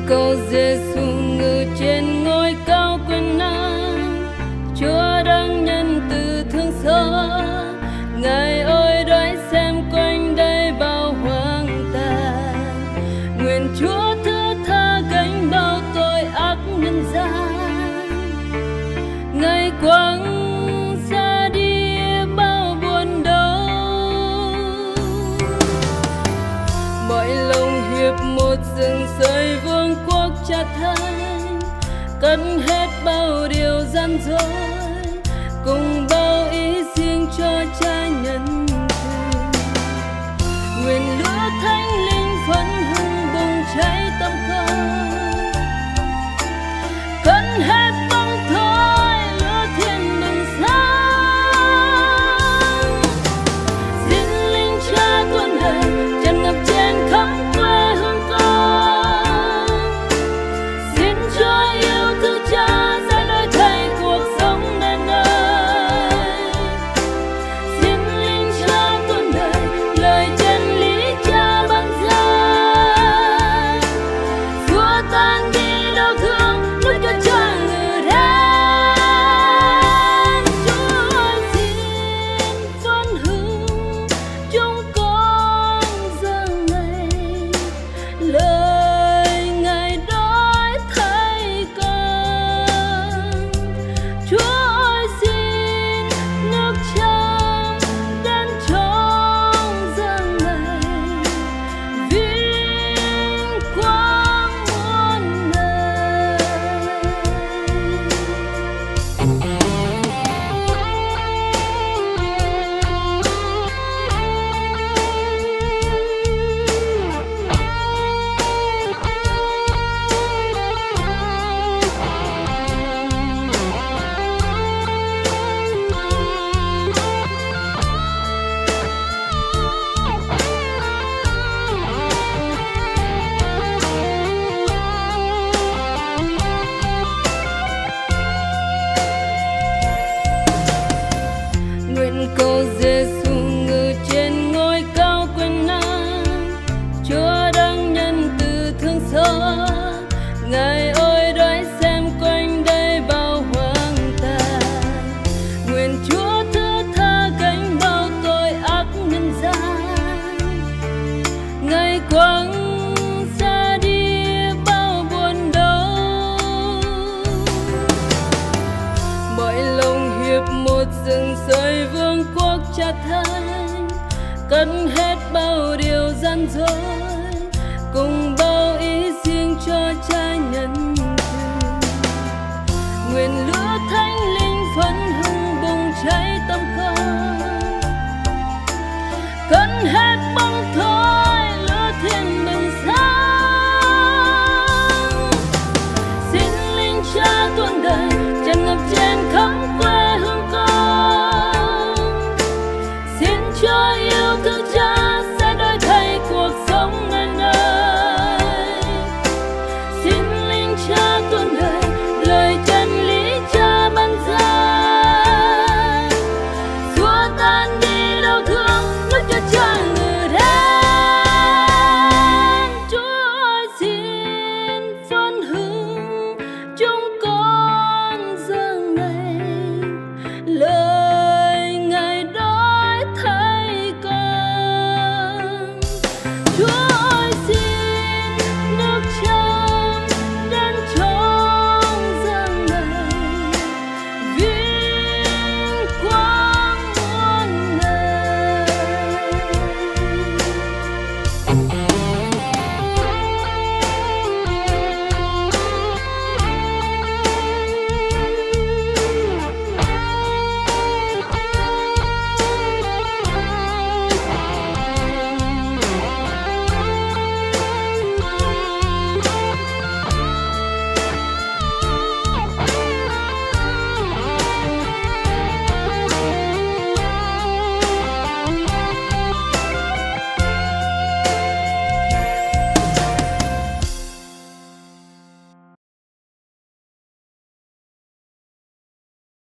Cầu Giêsu ngự trên ngôi cao quyền năng, Chúa đang nhân từ thương xót. Ngài ơi đói xem quanh đây bao hoang tàn, nguyện Chúa thứ tha gánh bao tội ác nhân gian. Ngài quăng ra đi bao buồn đau, mọi lòng hiệp một rừng rơi vương quốc Cha Thánh, cất hết bao điều gian dối, cùng bao ý riêng cho Cha nhân từ. Nguyện lửa thánh linh phấn hưng bùng cháy tâm con, cất hết bóng tối lửa thiên đừng sáng. Xin linh Cha tuôn đầy tràn ngập trên khắp quê hương con. Xin Chúa yêu thương Cha sẽ đổi thay cuộc sống nơi đây. Xin linh Cha tuôn đầy lời chân lý Cha ban ra, xua tan đi đau thương lúc cho Cha ngự đến. Chúa ơi xin phấn hưng chúng con giờ này, lời Ngài đói thay con. Chúa ơi xin nước trong đến trong giờ này, vinh quang muôn đời. Nguyện cầu Giêsu ngự trên ngôi cao quyền năng, Chúa đang nhân từ thương xót. Ngài ơi đói xem quanh đây bao hoang tàn, nguyện Chúa thứ tha gánh bao tội ác nhân gian. Ngài quăng ra đi bao buồn đau, mọi lòng hiệp một rừng rơi vương quốc Cha Thánh, cất hết bao điều gian dối, cùng bao ý riêng cho Cha nhân từ. Nguyện lửa thánh